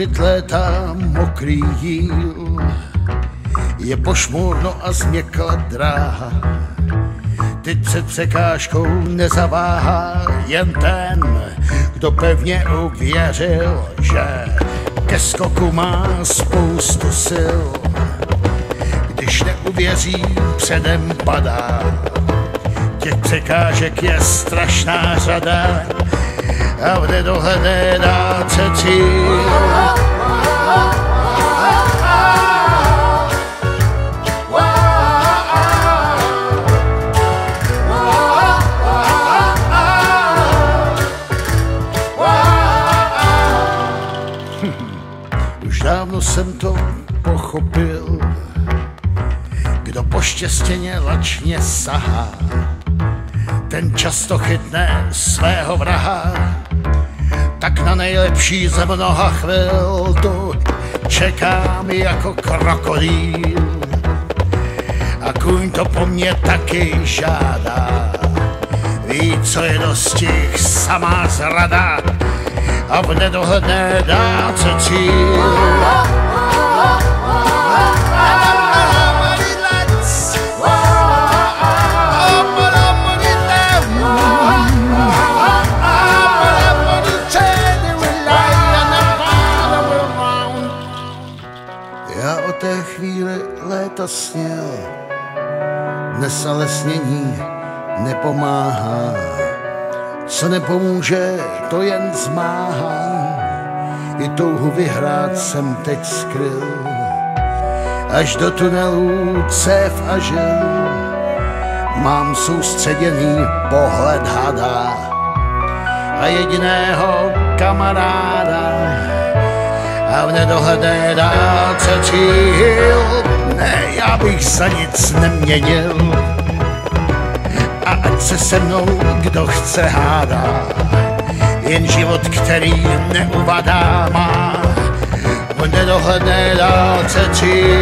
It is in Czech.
pochopit léta mokrý jíl. Je pošmurno a změkla dráha, teď před překážkou nezaváhá jen ten, kdo pevně uvěřil, že ke skoku má spoustu sil. Když neuvěří, předem padá, těch překážek je strašná řada a v nedohledné dálce cíl. Už dávno jsem to pochopil, kdo po štěstěně lačně sahá, ten často chytne svého vraha. Tak na nejlepší ze mnoha chvil tu čekám jako krokodýl. A kůň to po mně taky žádá, ví, co je dostih, samá zrada a v nedohledné dálce cíl. Já o té chvíli léta sněl, dnes ale snění nepomáhá. Co nepomůže, to jen zmáhá. I touhu vyhrát jsem teď skryl, až do tunelů cév a žil. Mám soustředěný pohled hada a jediného kamaráda a v nedohledné dálce cíl. Ne, já bych za nic neměnil a ať se se mnou kdo chce hádá, jen život, který neuvadá, má v nedohledné dálce cíl.